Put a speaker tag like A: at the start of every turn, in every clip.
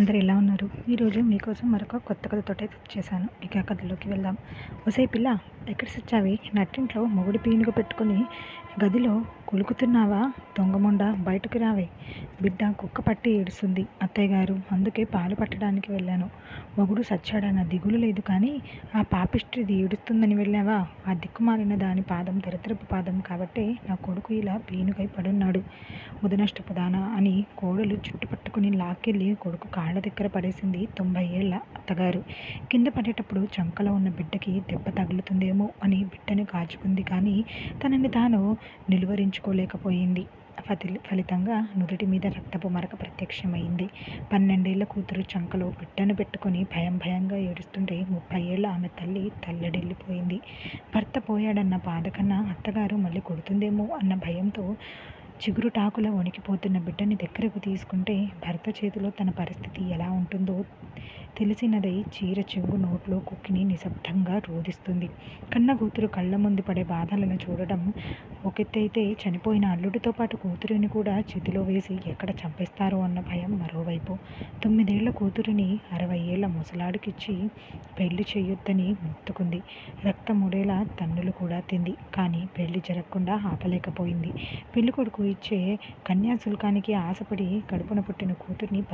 A: అందరూ ఎలా ఉన్నారు? ఈరోజు మీకోసం మరొక కొత్త కథతోటైతే వచ్చేసాను. ఇక కథలోకి వెళ్దాం. ఒసేయ్ పిల్ల, ఎక్కడ సచ్చావే? నట్టింట్లో మొగుడు పీనుగ పెట్టుకొని గదిలో కులుకుతున్నావా? దొంగమొండ, బయటకు రావే! బిడ్డ కుక్క పట్టి ఏడుస్తుంది అత్తయ్యగారు, అందుకే పాలు పట్టడానికి వెళ్ళాను. మొగుడు సచ్చాడన్న దిగులు లేదు కానీ ఆ పాపిష్టిది ఏడుస్తుందని వెళ్ళావా? ఆ దిక్కుమాలిన దాని పాదం దరిద్రపు పాదం కాబట్టే నా కొడుకు ఇలా పీనుగై పడున్నాడు. ముదనష్టపు దానా అని కోడలు చుట్టుపట్టుకుని లాక్కెళ్ళి కొడుకు కాళ్ళ దగ్గర పడేసింది 90 ఏళ్ల అత్తగారు. కింద పడేటప్పుడు చంకలో ఉన్న బిడ్డకి దెబ్బ తగులుతుందేమో అని బిడ్డని కాచుకుంది కానీ తనని తాను నిలువరించుకోలేకపోయింది. ఫలితంగా నుదుటి మీద రక్తపు మరక ప్రత్యక్షమైంది. 12 ఏళ్ల కూతురు చంకలో బిడ్డను పెట్టుకుని భయంగా ఏడుస్తుంటే 30 ఏళ్ల ఆమె తల్లి తల్లడిల్లిపోయింది. భర్త పోయాడన్న బాధ కన్నా అత్తగారు మళ్ళీ కొడుతుందేమో అన్న భయంతో చిగురుటాకులా వణికిపోతున్న బిడ్డని దగ్గరకు తీసుకుంటే భర్త చేతిలో తన పరిస్థితి ఎలా ఉంటుందో తెలిసినదై చీర చెంగు నోట్లో కుక్కిని నిశ్శబ్దంగా రోదిస్తుంది. కన్న కూతురు కళ్ళ ముందు పడే బాధలను చూడడం ఒకెత్తైతే చనిపోయిన అల్లుడితో పాటు కూతురిని కూడా చేతిలో వేసి ఎక్కడ చంపేస్తారో అన్న భయం మరోవైపు. 9 ఏళ్ల కూతురిని 60 ఏళ్ల ముసలాడికిచ్చి పెళ్లి చేయొద్దని మొత్తుకుంది. రక్తం ముడేలా తన్నులు కూడా తింది. కానీ పెళ్లి జరగకుండా ఆపలేకపోయింది. పెళ్ళికొడుకు ఇచ్చే కన్యాశుల్కానికి ఆశపడి కడుపున పుట్టిన కూతుర్ని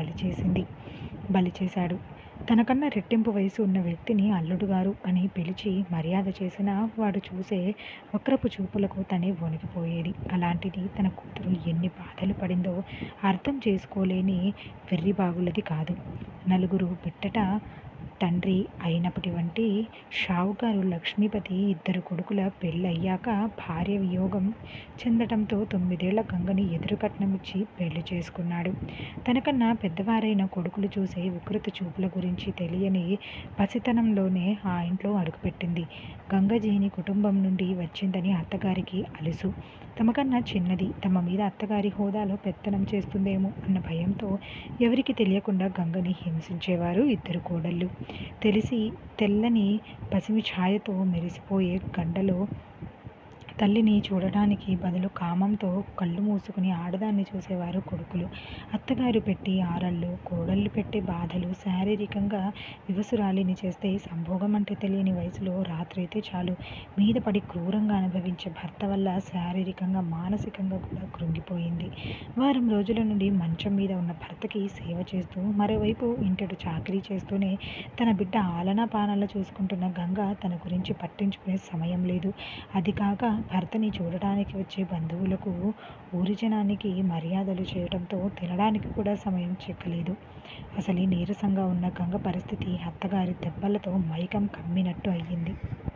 A: బలి చేశాడు. తనకన్నా రెట్టింపు వయసు ఉన్న వ్యక్తిని అల్లుడుగారు అని పిలిచి మర్యాద చేసినా వాడు చూసే వక్రపు చూపులకు తనే వణికిపోయేది. అలాంటిది తన కూతురు ఎన్ని బాధలు పడిందో అర్థం చేసుకోలేని వెర్రిబాగులది కాదు. నలుగురు బిడ్డట తండ్రి అయినప్పటి వంటి షావుకారు లక్ష్మీపతి 2 కొడుకుల పెళ్ళయ్యాక భార్య వియోగం చెందటంతో 9 ఏళ్ల గంగని ఎదురు కట్నమిచ్చి పెళ్లి చేసుకున్నాడు. తనకన్నా పెద్దవారైన కొడుకులు చూసే వికృత చూపుల గురించి తెలియని పసితనంలోనే ఆ ఇంట్లో అడుగుపెట్టింది. గంగజీని కుటుంబం నుండి వచ్చిందని అత్తగారికి అలుసు. తమకన్నా చిన్నది, తమ మీద అత్తగారి హోదాలో పెత్తనం చేస్తుందేమో అన్న భయంతో ఎవరికి తెలియకుండా గంగని హింసించేవారు 2 కోడళ్ళు. తెల్లని పసిమి ఛాయతో మెరిసిపోయే గండలో తల్లిని చూడడానికి బదులు కామంతో కళ్ళు మూసుకుని ఆడదాన్ని చూసేవారు కొడుకులు. అత్తగారు పెట్టి ఆరళ్ళు, కోడళ్ళు పెట్టే బాధలు శారీరకంగా వివసురాలిని చేస్తే సంభోగం అంటే తెలియని వయసులో రాత్రైతే చాలు మీద పడి క్రూరంగా అనుభవించే భర్త వల్ల శారీరకంగా మానసికంగా కూడా కృంగిపోయింది. వారం రోజుల నుండి మంచం మీద ఉన్న భర్తకి సేవ చేస్తూ మరోవైపు ఇంటెడు చాకిరీ చేస్తూనే తన బిడ్డ ఆలనా పాలనా చూసుకుంటున్న గంగ తన గురించి పట్టించుకునే సమయం లేదు. అది కాక భర్తని చూడడానికి వచ్చే బంధువులకు ఊరి జనానికి మర్యాదలు చేయడంతో తినడానికి కూడా సమయం చిక్కలేదు. అసలే నీరసంగా ఉన్న గంగ పరిస్థితి అత్తగారి దెబ్బలతో మైకం కమ్మినట్టు అయ్యింది.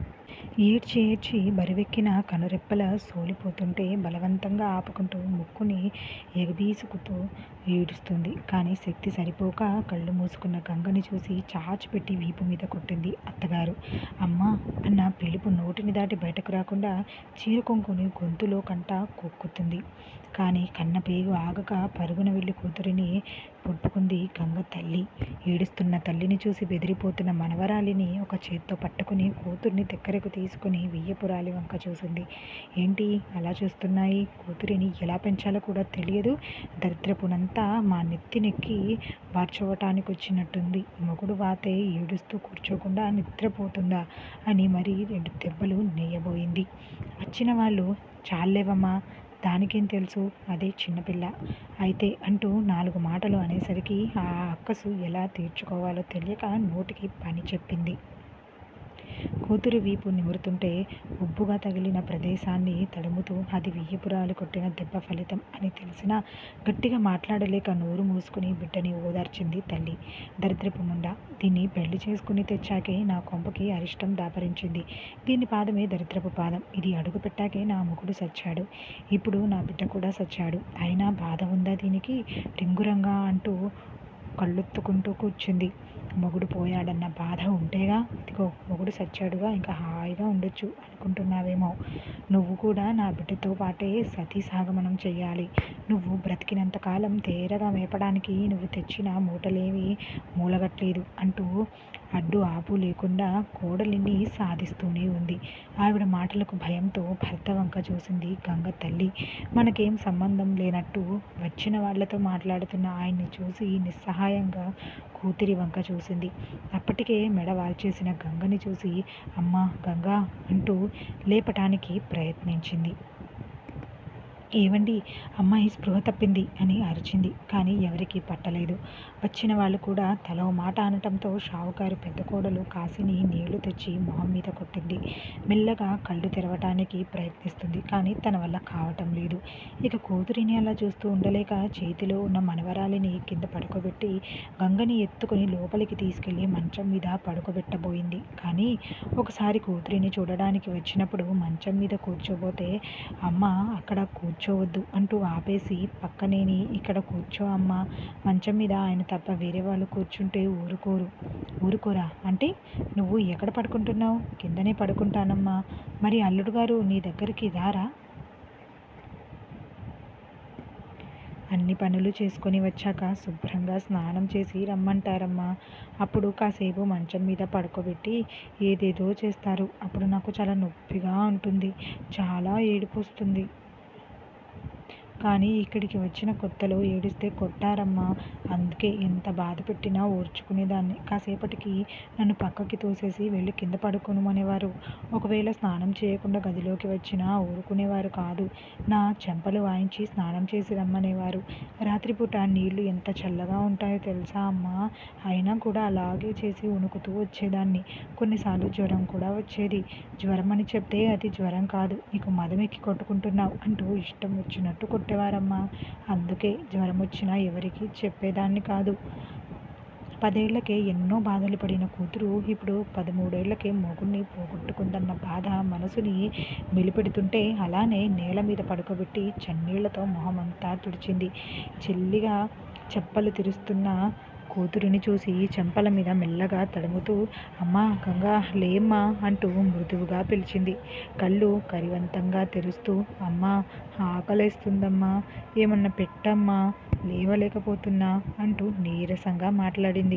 A: ఏడ్చి బరువెక్కిన కనురెప్పల సోలిపోతుంటే బలవంతంగా ఆపుకుంటూ ముక్కుని ఎగబీసుకుతూ ఏడుస్తుంది. కానీ శక్తి సరిపోక కళ్ళు మూసుకున్న గంగని చూసి చాచిపెట్టి వీపు మీద కొట్టింది అత్తగారు. అమ్మా అన్న పిలుపు నోటిని దాటి బయటకు రాకుండా చీర కొంగుని గొంతులో కంట కొక్కుతుంది. కానీ కన్న పేగు ఆగక పరుగున వెళ్ళి కూతురిని పుట్టుకుంది గంగ తల్లి. ఏడుస్తున్న తల్లిని చూసి బెదిరిపోతున్న మనవరాలిని ఒక చేత్తో పట్టుకుని కూతుర్ని దగ్గరకు తీసుకుని వియ్యపురాలి వంక చూసింది. ఏంటి అలా చూస్తున్నాయి? కూతురిని ఎలా పెంచాలో కూడా తెలియదు. దరిద్రపునంతా మా నెత్తినెక్కి వార్చోవటానికి వచ్చినట్టుంది. మొగుడు వాతే ఏడుస్తూ కూర్చోకుండా నిద్రపోతుందా అని మరీ 2 దెబ్బలు నెయ్యబోయింది. వచ్చిన వాళ్ళు చాలేవమ్మా, దానికేం తెలుసు, అదే చిన్నపిల్ల అయితే అంటూ 4 మాటలు అనేసరికి ఆ అక్కసు ఎలా తీర్చుకోవాలో తెలియక నోటికి పని చెప్పింది. కూతురు వీపు నిమురుతుంటే ఉబ్బుగా తగిలిన ప్రదేశాన్ని తడుముతూ అది వియ్యపురాలు కొట్టిన దెబ్బ ఫలితం అని తెలిసినా గట్టిగా మాట్లాడలేక నోరు మూసుకుని బిడ్డని ఓదార్చింది తల్లి. దరిద్రపు ముండ, దీన్ని పెళ్లి చేసుకుని తెచ్చాకే నా కొంపకి అరిష్టం దాపరించింది. దీని పాదమే దరిద్రపు పాదం. ఇది అడుగు పెట్టాకే నా మొగుడు సచ్చాడు. ఇప్పుడు నా బిడ్డ కూడా సచ్చాడు. అయినా బాధ ఉందా దీనికి? రింగురంగా అంటూ కళ్ళొత్తుకుంటూ కూర్చుంది. మొగుడు పోయాడన్న బాధ ఉంటేగా, ఇదిగో మొగుడు చచ్చాడుగా, ఇంకా హాయిగా ఉండొచ్చు అనుకుంటున్నావేమో. నువ్వు కూడా నా బిడ్డతో పాటే సతీ సాగమనం చెయ్యాలి. నువ్వు బ్రతికినంతకాలం తేరగా మేపడానికి నువ్వు తెచ్చిన మూటలేవి మూలగట్లేదు అంటూ అడ్డు ఆపు లేకుండా కోడలిని సాధిస్తూనే ఉంది. ఆవిడ మాటలకు భయంతో భర్త వంక చూసింది గంగ తల్లి. మనకేం సంబంధం లేనట్టు వచ్చిన వాళ్లతో మాట్లాడుతున్న ఆయన్ని చూసి నిస్సహాయంగా కూతురి వంక చూసింది. అప్పటికే మెడ వాల్చేసిన గంగని చూసి అమ్మా గంగా అంటూ లేపటానికి ప్రయత్నించింది. ఏవండి, అమ్మాయి స్పృహ తప్పింది అని అరిచింది. కానీ ఎవరికీ పట్టలేదు. వచ్చిన వాళ్ళు కూడా తలో మాట అనటంతో షావుకారు పెద్ద కోడలు కాసిని నీళ్లు తెచ్చి మొహం మీద కొట్టింది. మెల్లగా కళ్ళు తెరవటానికి ప్రయత్నిస్తుంది. కానీ తన వల్ల కావటం లేదు. ఇక కూతురిని అలా చూస్తూ ఉండలేక చేతిలో ఉన్న మనవరాలిని కింద పడుకోబెట్టి గంగని ఎత్తుకుని లోపలికి తీసుకెళ్లి మంచం మీద పడుకోబెట్టబోయింది. కానీ ఒకసారి కూతురిని చూడడానికి వచ్చినప్పుడు మంచం మీద కూర్చోబోతే అమ్మ అక్కడ కూర్చోవద్దు అంటూ ఆపేసి పక్కనేని ఇక్కడ కూర్చో అమ్మా, మంచం మీద ఆయన తప్ప వేరే వాళ్ళు కూర్చుంటే ఊరుకోరా అంటే నువ్వు ఎక్కడ పడుకుంటున్నావు? కిందనే పడుకుంటానమ్మా. మరి అల్లుడు గారు నీ దగ్గరికి రారా? అన్ని పనులు చేసుకొని వచ్చాక శుభ్రంగా స్నానం చేసి రమ్మంటారమ్మా. అప్పుడు కాసేపు మంచం మీద పడుకోబెట్టి ఏదేదో చేస్తారు. అప్పుడు నాకు చాలా నొప్పిగా ఉంటుంది, చాలా ఏడుపు వస్తుంది. కానీ ఇక్కడికి వచ్చిన కొత్తలో ఏడిస్తే కొట్టారమ్మా. అందుకే ఎంత బాధ పెట్టినా ఓర్చుకునేదాన్ని. కాసేపటికి నన్ను పక్కకి తోసేసి వెళ్ళి కింద పడుకోమనేవారు. ఒకవేళ స్నానం చేయకుండా గదిలోకి వచ్చినా ఊరుకునేవారు కాదు. నా చెంపలు వాయించి స్నానం చేసి రమ్మనేవారు. రాత్రిపూట నీళ్లు ఎంత చల్లగా ఉంటాయో తెలుసా అమ్మా. అయినా కూడా అలాగే చేసి వణుకుతూ వచ్చేదాన్ని. కొన్నిసార్లు జ్వరం కూడా వచ్చేది. జ్వరం అని చెప్తే అది జ్వరం కాదు, నీకు మదం ఎక్కి కొట్టుకుంటున్నావు అంటూ ఇష్టం వచ్చినట్టు కొట్టేవారమ్మా. అందుకే జ్వరం వచ్చినా ఎవరికీ చెప్పేదాన్ని కాదు. 10 ఏళ్లకే ఎన్నో బాధలు పడిన కూతురు ఇప్పుడు 13 ఏళ్లకే మొగుణ్ణి పోగొట్టుకుందన్న బాధ మనసుని మెలిపెడుతుంటే అలానే నేల మీద పడుకోబెట్టి చన్నీళ్లతో మొహమంతా తుడిచింది. చెల్లిగా చెప్పలు తెరుస్తున్న కూతురిని చూసి చెంపల మీద మెల్లగా తడుముతూ అమ్మా గంగా లేమ్మా అంటూ మృదువుగా పిలిచింది. కళ్ళు కరివంతంగా తెరుస్తూ అమ్మా ఆకలేస్తుందమ్మా, ఏమన్నా పెట్టమ్మా, లేవలేకపోతున్నా అంటూ నీరసంగా మాట్లాడింది.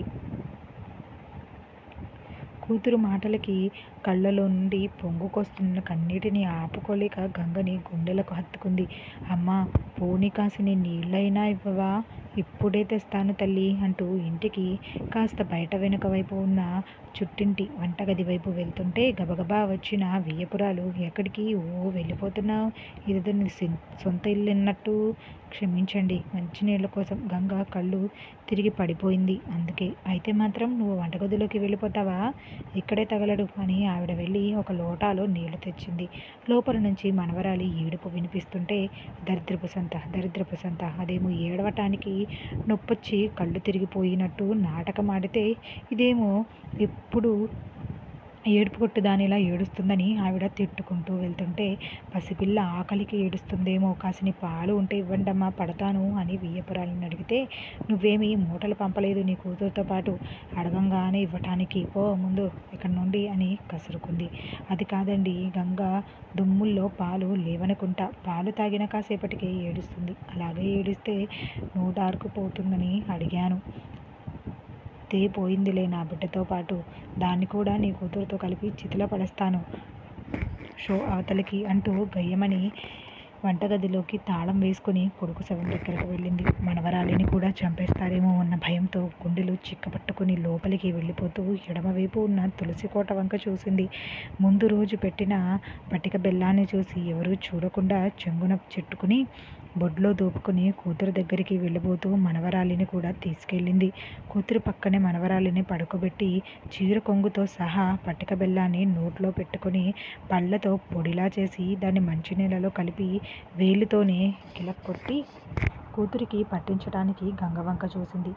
A: కూతురు మాటలకి కళ్ళలో నుండి పొంగుకొస్తున్న కన్నీటిని ఆపుకోలేక గంగని గుండెలకు హత్తుకుంది. అమ్మా పోనీ కాసిని నీళ్ళైనా ఇవ్వవా? ఇప్పుడే తెస్తాను తల్లి అంటూ ఇంటికి కాస్త బయట వెనుక వైపు ఉన్న చుట్టింటి వంటగది వైపు వెళ్తుంటే గబగబా వచ్చిన వియ్యపురాలు ఎక్కడికి వెళ్ళిపోతున్నావు? ఇదేదో నీ సొంత ఇల్లున్నట్టు. క్షమించండి, మంచినీళ్ళ కోసం. గంగ కళ్ళు తిరిగి పడిపోయింది. అందుకే అయితే మాత్రం నువ్వు వంటగదిలోకి వెళ్ళిపోతావా? ఇక్కడే తగలడు అని ఆవిడ వెళ్ళి ఒక లోటాలో నీళ్లు తెచ్చింది. లోపల నుంచి మనవరాలి ఏడుపు వినిపిస్తుంటే దరిద్రపు సంత అదేమో ఏడవటానికి నొప్పొచ్చి కళ్ళు తిరిగిపోయినట్టు నాటకం ఆడితే ఇదేమో ఎప్పుడు ఏడుపు కొట్టు దానిలా ఏడుస్తుందని ఆవిడ తిట్టుకుంటూ వెళ్తుంటే పసిపిల్ల ఆకలికి ఏడుస్తుందేమో, కాసిని పాలు ఉంటే ఇవ్వండమ్మా పడతాను అని వియ్యపురాలని అడిగితే నువ్వేమీ మూటలు పంపలేదు నీ కూతురుతో పాటు, అడగంగానే ఇవ్వటానికి పో ముందు ఇక్కడి నుండి అని కసురుకుంది. అది కాదండి, గంగ దుమ్ముల్లో పాలు లేవనుకుంటా, పాలు తాగిన కాసేపటికే ఏడుస్తుంది, అలాగే ఏడిస్తే నోటారుకుపోతుందని అడిగాను. పోయిందిలే నా బిడ్డతో పాటు, దాన్ని కూడా నీ కూతురుతో కలిపి చితిలో పడేస్తాను షో అవతలికి అంటూ గయ్యమని వంటగదిలోకి తాళం వేసుకుని కొడుకు శవం దగ్గరకు వెళ్ళింది. మనవరాలిని కూడా చంపేస్తారేమో అన్న భయంతో గుండెలు చిక్కపట్టుకుని లోపలికి వెళ్ళిపోతూ ఎడమవైపు ఉన్న తులసి కోట వంక చూసింది. ముందు రోజు పెట్టిన పటిక బెల్లాన్ని చూసి ఎవరూ చూడకుండా చెంగున చెట్టుకుని బొడ్లో దోపుకుని కూతురు దగ్గరికి వెళ్ళిపోతూ మనవరాలిని కూడా తీసుకెళ్ళింది. కూతురు పక్కనే మనవరాలిని పడుకోబెట్టి చీర కొంగుతో సహా పటిక బెల్లాన్ని నోట్లో పెట్టుకుని పళ్ళతో పొడిలా చేసి దాన్ని మంచినీళ్ళలో కలిపి వేలితోనే కిలక్కొట్టి కూతురికి పట్టించడానికి గంగవంక చూసింది.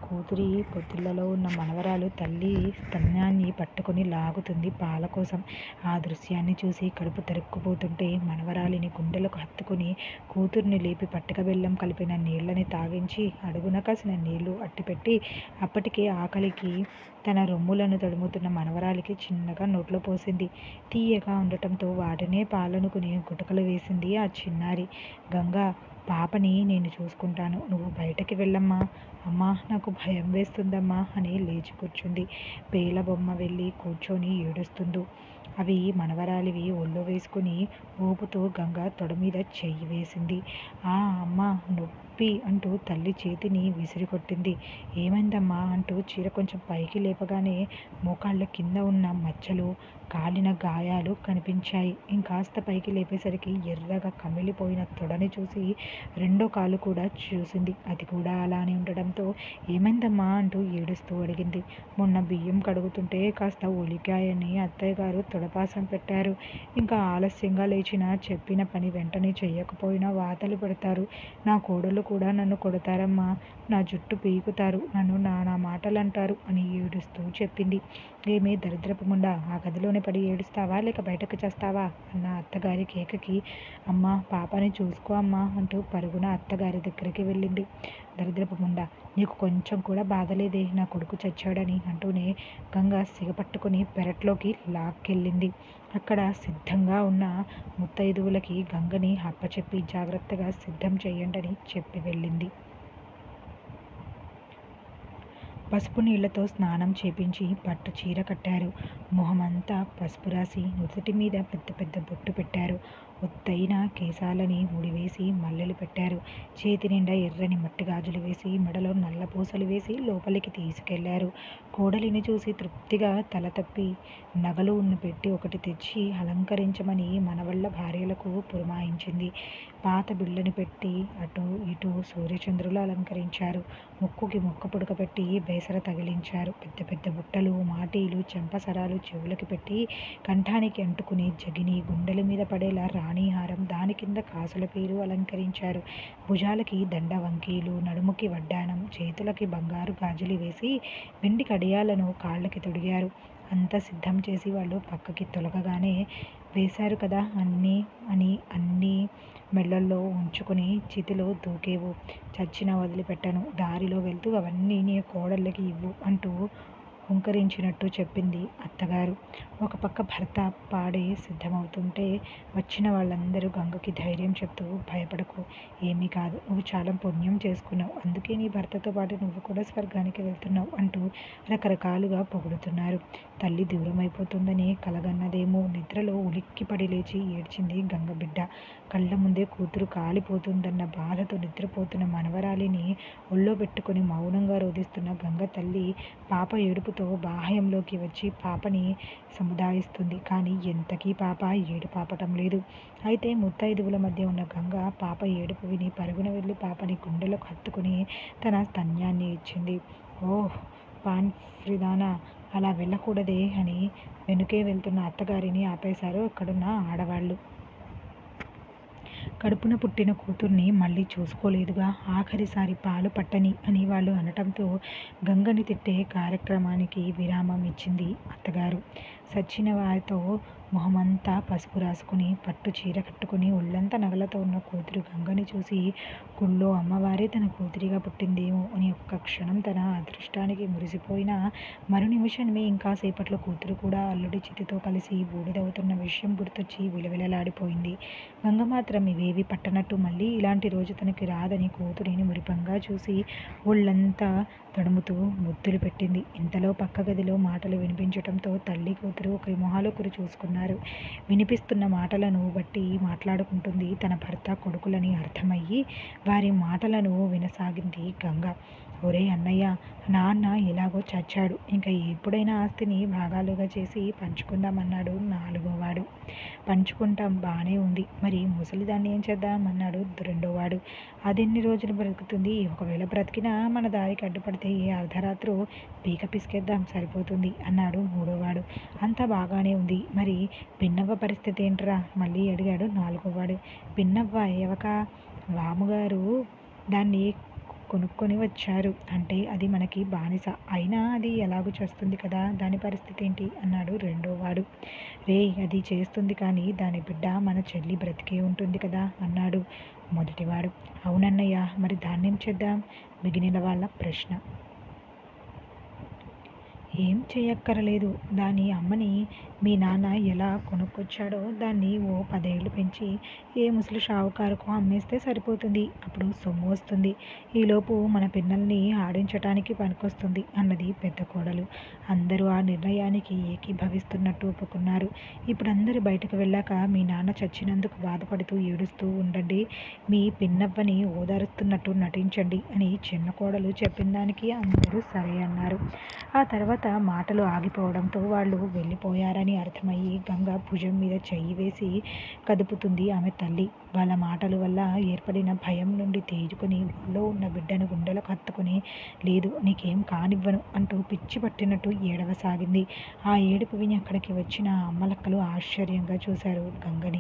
A: కూతురి పొత్తిళ్లలో ఉన్న మనవరాలు తల్లి స్తన్యాన్ని పట్టుకొని లాగుతుంది పాల కోసం. ఆ దృశ్యాన్ని చూసి కడుపు తరుక్కుపోతుంటే మనవరాలిని గుండెలకు హత్తుకుని కూతుర్ని లేపి పట్టిక బెల్లం కలిపిన నీళ్ళని తాగించి అడుగున కాసిన నీళ్లు అట్టిపెట్టి అప్పటికే ఆకలికి తన రొమ్ములను తడుముతున్న మనవరాలికి చిన్నగా నోట్లో పోసింది. తీయగా ఉండటంతో వాటినే పాలనుకుని గుటకలు వేసింది ఆ చిన్నారి. గంగా, పాపని నేను చూసుకుంటాను, నువ్వు బయటకి వెళ్ళమ్మా. అమ్మా, నాకు భయం వేస్తుందమ్మా అని లేచి కూర్చుంది. పేల బొమ్మ వెళ్ళి కూర్చొని ఏడుస్తుందో. అవి మనవరాలివి ఒళ్ళో వేసుకుని ఊపుతూ గంగ తొడ మీద చెయ్యి వేసింది. ఆ అమ్మ నొప్పి అంటూ తల్లి చేతిని విసిరికొట్టింది. ఏమైందమ్మా అంటూ చీర కొంచెం పైకి లేపగానే మోకాళ్ళ కింద ఉన్న మచ్చలు, కాలిన గాయాలు కనిపించాయి. ఇంకాస్త పైకి లేపేసరికి ఎర్రగా కమిలిపోయిన తొడని చూసి రెండో కాలు కూడా చూసింది. అది కూడా అలానే ఉండడంతో ఏమైందమ్మా అంటూ ఏడుస్తూ అడిగింది. మొన్న బియ్యం కడుగుతుంటే కాస్త ఒలికాయని అత్తయ్య గారు తొడపాసం పెట్టారు. ఇంకా ఆలస్యంగా లేచినా చెప్పిన పని వెంటనే చెయ్యకపోయినా వాతలు పెడతారు. నా కోడలు కూడా నన్ను కొడతారమ్మా, నా జుట్టు పీకుతారు, నన్ను నానా మాటలు అంటారు అని ఏడుస్తూ చెప్పింది. ఏమే దరిద్రపు ముండా, ఆ గదిలోనే పడి ఏడుస్తావా లేక బయటకు చేస్తావా అన్న అత్తగారి కేకకి అమ్మ, పాపని చూసుకో అమ్మా అంటూ పరుగున అత్తగారి దగ్గరికి వెళ్ళింది. దరిద్రపు ముండా, నీకు కొంచెం కూడా బాధలేదే నా కొడుకు చచ్చాడని అంటూనే గంగ సిగపట్టుకుని పెరట్లోకి లాక్కెళ్ళింది. అక్కడ సిద్ధంగా ఉన్న ముత్తైదువులకి గంగని అప్పచెప్పి జాగ్రత్తగా సిద్ధం చెయ్యండని చెప్పి వెళ్ళింది. పసుపు నీళ్లతో స్నానం చేపించి పట్టు చీర కట్టారు. మొహమంతా పసుపు రాసి నుదుటి మీద పెద్ద పెద్ద బొట్టు పెట్టారు. ఒత్తైన కేశాలని ముడివేసి మల్లెలు పెట్టారు. చేతి నిండా ఎర్రని మట్టి గాజులు వేసి మెడలో నల్ల పూసలు వేసి లోపలికి తీసుకెళ్లారు. కోడలిని చూసి తృప్తిగా తల తప్పి నగలు ఉన్న పెట్టి ఒకటి తెచ్చి అలంకరించమని మనవళ్ళ భార్యలకు పురమాయించింది. పాత బిళ్ళని పెట్టి అటు ఇటు సూర్యచంద్రులు అలంకరించారు. ముక్కుకి ముక్క పుడక పెట్టి బేసర తగిలించారు. పెద్ద పెద్ద బుట్టలు, మాటీలు, చెంపసరాలు చెవులకి పెట్టి కంఠానికి అంటుకుని జగిని గుండెల మీద పడేలా రాణిహారం, దాని కింద కాసుల పేరు అలంకరించారు. భుజాలకి దండ వంకీలు, నడుముకి వడ్డానం, చేతులకి బంగారు గాజులు వేసి వెండి కడియాలను కాళ్ళకి తొడిగారు. అంతా సిద్ధం చేసి వాళ్ళు పక్కకి తొలగగానే వేశారు కదా అన్నీ మెళ్ళల్లో ఉంచుకుని చితిలో దూకేవు, చచ్చినా వదిలిపెట్టను, దారిలో వెళ్తూ అవన్నీ నీ కోడళ్ళకి ఇవ్వు అంటూ హుంకరించినట్టు చెప్పింది అత్తగారు. ఒక పక్క భర్త పాడే సిద్ధమవుతుంటే వచ్చిన వాళ్ళందరూ గంగకి ధైర్యం చెప్తూ భయపడకు, ఏమీ కాదు, నువ్వు చాలా పుణ్యం చేసుకున్నావు, అందుకే నీ భర్తతో పాటు నువ్వు కూడా స్వర్గానికి వెళ్తున్నావు అంటూ రకరకాలుగా పొగుడుతున్నారు. తల్లి దూరం అయిపోతుందని కలగన్నదేమో నిద్రలో ఉలిక్కిపడి లేచి ఏడ్చింది గంగ బిడ్డ. కళ్ళ ముందే కూతురు కాలిపోతుందన్న బాధతో నిద్రపోతున్న మనవరాలిని ఒళ్ళో పెట్టుకుని మౌనంగా రోధిస్తున్న గంగ తల్లి పాప ఏడుపుతో బాహ్యంలోకి వచ్చి పాపని సముదాయిస్తుంది. కానీ ఎంతకీ పాప ఏడుపాపటం లేదు. అయితే ముత్తైదువుల మధ్య ఉన్న గంగ పాప ఏడుపు విని పరుగున వెళ్ళి పాపని గుండెలకు హత్తుకుని తన స్తన్యాన్ని ఇచ్చింది. ఓహ్ పాన్ఫ్రిదానా, అలా వెళ్ళకూడదే అని వెనుకే వెళ్తున్న అత్తగారిని ఆపేశారు అక్కడున్న ఆడవాళ్ళు. కడుపున పుట్టిన కూతుర్ని మళ్ళీ చూసుకోలేదుగా, ఆఖరిసారి పాలు పట్టని అని వాళ్ళు అనటంతో గంగని తిట్టే కార్యక్రమానికి విరామం ఇచ్చింది అత్తగారు. సచ్చిన వారితో మొహమంతా పసుపు రాసుకుని పట్టు చీర కట్టుకుని ఒళ్ళంతా నగలతో ఉన్న కూతురు గంగని చూసి గుళ్ళో అమ్మవారే తన కూతురిగా పుట్టిందేమో అని ఒక్క క్షణం తన అదృష్టానికి మురిసిపోయినా మరు నిమిషమే ఇంకాసేపట్లో కూతురు కూడా అల్లుడి చితితో కలిసి బూడిదవుతున్న విషయం గుర్తొచ్చి విలవిలలాడిపోయింది. గంగ మాత్రం ఇవేవి పట్టనట్టు మళ్ళీ ఇలాంటి రోజు తనకి రాదని కూతురిని మురిపంగా చూసి ఒళ్ళంతా తడుముతూ ముద్దులు పెట్టింది. ఇంతలో పక్క గదిలో మాటలు వినిపించటంతో తల్లి కూతురు ఒకరి మొహాలు ఒకరు చూసుకున్నారు. వినిపిస్తున్న మాటలను బట్టి మాట్లాడుకుంటుంది తన భర్త కొడుకులని అర్థమయ్యి వారి మాటలను వినసాగింది గంగ. ఒరే అన్నయ్య, నాన్న ఎలాగో చచ్చాడు, ఇంకా ఎప్పుడైనా ఆస్తిని భాగాలుగా చేసి పంచుకుందామన్నాడు నాలుగోవాడు. పంచుకుంటాం బానే ఉంది, మరి ముసలిదాన్ని ఏం చేద్దామన్నాడు రెండోవాడు. అదెన్ని రోజులు బ్రతుకుతుంది, ఒకవేళ బ్రతికినా మన దారికి అడ్డుపడితే ఏ అర్ధరాత్రో పీక పిసికేద్దాం సరిపోతుంది అన్నాడు మూడోవాడు. అంతా బాగానే ఉంది, మరి పిన్నవ్వ పరిస్థితి ఏంట్రా మళ్ళీ అడిగాడు నాలుగోవాడు. పిన్నవ్వ ఏవక వాముగారు దాన్ని కొనుక్కొని వచ్చారు. అంటే అది మనకి బానిస. అయినా అది ఎలాగూ చేస్తుంది కదా! దాని పరిస్థితి ఏంటి? అన్నాడు రెండోవాడు. రేయ్! అది చేస్తుంది కానీ దాని బిడ్డ మన చెల్లి బ్రతికే ఉంటుంది కదా! అన్నాడు మొదటివాడు. అవునన్నయ్య, మరి దాన్నేం చేద్దాం? మిగిలిన వాళ్ళ ప్రశ్న. ఏం చేయక్కరలేదు. దాని అమ్మని మీ నాన్న ఎలా కొనుక్కొచ్చాడో దాన్ని ఓ 10 ఏళ్ళు పెంచి ఏ ముసలి షావుకారుకో అమ్మేస్తే సరిపోతుంది. అప్పుడు సొమ్ము వస్తుంది. ఈలోపు మన పిల్లల్ని ఆడించటానికి పనికొస్తుంది అన్నది పెద్ద కోడలు. అందరూ ఆ నిర్ణయానికి ఏకీభవిస్తున్నట్టు ఒప్పుకున్నారు. ఇప్పుడు అందరూ బయటకు వెళ్ళాక మీ నాన్న చచ్చినందుకు బాధపడుతూ ఏడుస్తూ ఉండండి. మీ పిన్నవ్వని ఓదారుస్తున్నట్టు నటించండి అని చిన్న కోడలు చెప్పిన దానికి అందరూ సరే అన్నారు. ఆ తర్వాత మాటలు ఆగిపోవడంతో వాళ్ళు వెళ్ళిపోయారని అర్థమయ్యి గంగ భుజం మీద చెయ్యి వేసి కదుపుతుంది ఆమె తల్లి. వాళ్ళ మాటల వల్ల ఏర్పడిన భయం నుండి తేరుకొని ఒళ్ళో ఉన్న బిడ్డను గుండెలకు హత్తుకుని లేదు నీకేం కానివ్వను అంటూ పిచ్చి పట్టినట్టు ఏడవసాగింది. ఆ ఏడుపు విని అక్కడికి వచ్చిన అమ్మలక్కలు ఆశ్చర్యంగా చూశారు గంగని.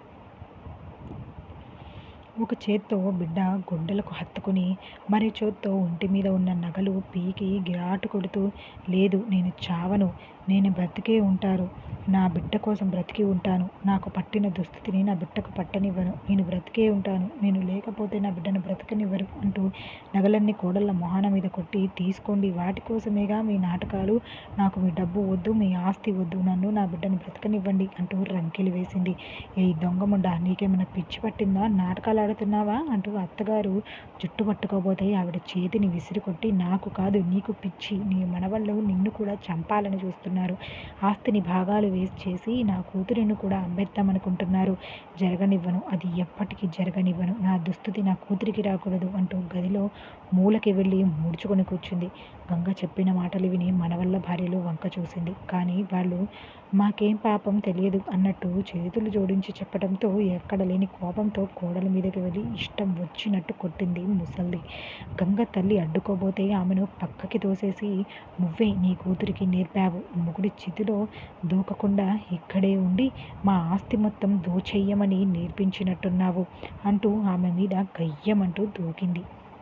A: ఒక చేత్తో బిడ్డ గుండెలకు హత్తుకుని మరో చేత్తో ఒంటి మీద ఉన్న నగలు పీకి గిరాటు కొడుతూ లేదు నేను చావను, నేను బ్రతికే ఉంటాను, నా బిడ్డ కోసం బ్రతికి ఉంటాను, నాకు పట్టిన దుస్థితిని నా బిడ్డకు పట్టనివ్వను, నేను బ్రతికే ఉంటాను, నేను లేకపోతే నా బిడ్డను బ్రతకనివ్వరు అంటూ నగలన్నీ కోడళ్ళ మొహాన మీద కొట్టి తీసుకోండి వాటి కోసమేగా మీ నాటకాలు, నాకు మీ డబ్బు వద్దు, మీ ఆస్తి వద్దు, నన్ను నా బిడ్డను బ్రతకనివ్వండి అంటూ రంకెలు వేసింది. ఏ దొంగముండ, నీకేమైనా పిచ్చి పట్టిందా? నాటకాలు ఆడుతున్నావా అంటూ అత్తగారు జుట్టు పట్టుకోబోతే ఆవిడ చేతిని విసిరికొట్టి నాకు కాదు నీకు పిచ్చి, నీ మనవళ్ళు నిన్ను కూడా చంపాలని చూస్తున్నారు, ఆస్తిని భాగాలు వేసి చేసి నా కూతురిని కూడా అమ్మేద్దామనుకుంటున్నారు, జరగనివ్వను, అది ఎప్పటికీ జరగనివ్వను, నా దుస్థితి నా కూతురికి రాకూడదు అంటూ గదిలో మూలకి వెళ్ళి ముడుచుకొని కూర్చుంది. గంగ చెప్పిన మాటలు విని మనవళ్ళ భార్యలు వంక చూసింది. కానీ వాళ్ళు మాకేం పాపం తెలియదు అన్నట్టు చేతులు జోడించి చెప్పడంతో ఎక్కడ లేని కోపంతో కోడల మీదకి వెళ్ళి ఇష్టం వచ్చినట్టు కొట్టింది ముసల్ది. గంగ తల్లి అడ్డుకోబోతే ఆమెను పక్కకి తోసేసి నువ్వే నీ కూతురికి నేర్పావు, మొగుడి చితిలో దూకకుండా ఇక్కడే ఉండి మా ఆస్తి మొత్తం దోచెయ్యమని నేర్పించినట్టున్నావు అంటూ ఆమె మీద గయ్యమంటూ దూకింది.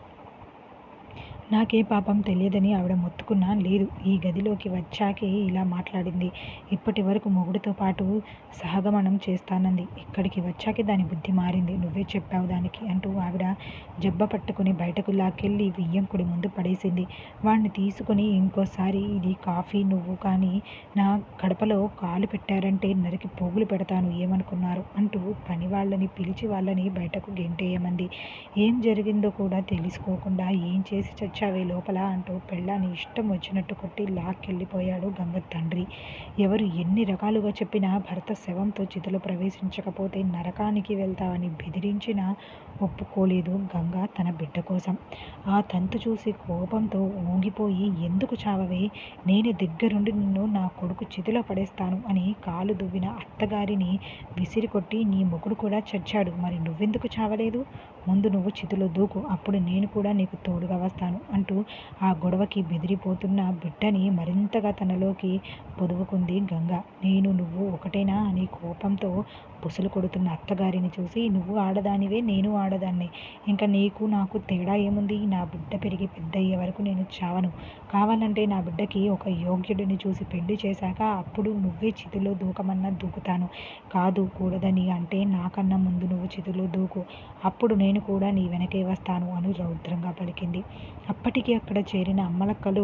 A: నాకే పాపం తెలియదని ఆవిడ మొత్తుకున్నా లేదు, ఈ గదిలోకి వచ్చాకే ఇలా మాట్లాడింది, ఇప్పటి వరకు మొగుడితో పాటు సహగమనం చేస్తానంది, ఇక్కడికి వచ్చాకే దాని బుద్ధి మారింది, నువ్వే చెప్పావు దానికి అంటూ ఆవిడ జబ్బ పట్టుకుని బయటకు లాక్కెళ్ళి వియ్యంకుడి ముందు పడేసింది. వాడిని తీసుకుని ఇంకోసారి ఇది కాఫీ నువ్వు కానీ నా గడపలో కాలు పెట్టారంటే నరికి పోగులు పెడతాను ఏమనుకున్నారు అంటూ పని వాళ్ళని పిలిచి వాళ్ళని బయటకు గెంటేయమంది. ఏం జరిగిందో కూడా తెలుసుకోకుండా ఏం చేసి చచ్చావే లోపల అంటూ పెళ్ళాన్ని ఇష్టం వచ్చినట్టు కొట్టి లాక్కెళ్ళిపోయాడు గంగ తండ్రి. ఎవరు ఎన్ని రకాలుగా చెప్పినా భర్త శవంతో చితిలో ప్రవేశించకపోతే నరకానికి వెళ్తావని బెదిరించినా ఒప్పుకోలేదు గంగ తన బిడ్డ కోసం. ఆ తంతు చూసి కోపంతో ఊగిపోయి ఎందుకు చావవే, నేనే దగ్గరుండి నిన్ను నా కొడుకు చితిలో పడేస్తాను అని కాలు దువ్విన అత్తగారిని విసిరికొట్టి నీ మొగుడు కూడా చచ్చాడు, మరి నువ్వెందుకు చావలేదు, ముందు నువ్వు చితిలో దూకు, అప్పుడు నేను కూడా నీకు తోడుగా వస్తాను అంటూ ఆ గొడవకి బెదిరిపోతున్న బిడ్డని మరింతగా తనలోకి పొదువుకుంది గంగ. నేను నువ్వు ఒకటేనా అని కోపంతో బుసలు కొడుతున్న అత్తగారిని చూసి నువ్వు ఆడదానివే, నేను ఆడదాన్నే, ఇంకా నీకు నాకు తేడా ఏముంది, నా బిడ్డ పెరిగి పెద్దయ్యే వరకు నేను చావను, కావాలంటే నా బిడ్డకి ఒక యోగ్యుడిని చూసి పెళ్లి చేశాక అప్పుడు నువ్వే చితిలో దూకమన్నా దూకుతాను, కాదు కూడదని అంటే నాకన్నా ముందు నువ్వు చితిలో దూకు, అప్పుడు నేను కూడా నీ వెనకే వస్తాను అని రౌద్రంగా పలికింది. అప్పటికి అక్కడ చేరిన అమ్మలక్కలు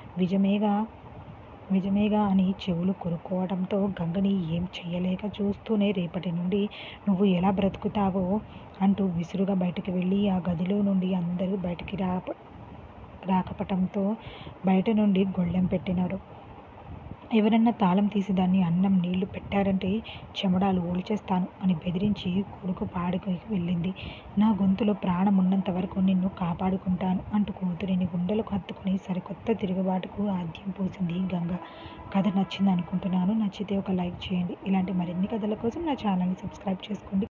A: విజమేగా అని చెవులు కొరుక్కోవడంతో గంగని ఏం చెయ్యలేక చూస్తూనే రేపటి నుండి నువ్వు ఎలా బ్రతుకుతావో అంటూ విసురుగా బయటికి వెళ్ళి ఆ గదిలో నుండి అందరూ బయటికి రాకపటంతో బయట నుండి గొళ్ళెం పెట్టినారు. ఎవరన్నా తాళం తీసి దాన్ని అన్నం నీళ్లు పెట్టారంటే చెమడాలు ఓల్చేస్తాను అని బెదిరించి కొడుకు పాడుకు వెళ్ళింది. నా గొంతులో ప్రాణం ఉన్నంత వరకు నిన్ను కాపాడుకుంటాను అంటూ కూతురిని గుండెలకు హత్తుకుని సరికొత్త తిరుగుబాటుకు ఆద్యం పోసింది గంగ. కథ నచ్చింది అనుకుంటున్నాను. నచ్చితే ఒక లైక్ చేయండి. ఇలాంటి మరిన్ని కథల కోసం నా ఛానల్ని సబ్స్క్రైబ్ చేసుకోండి.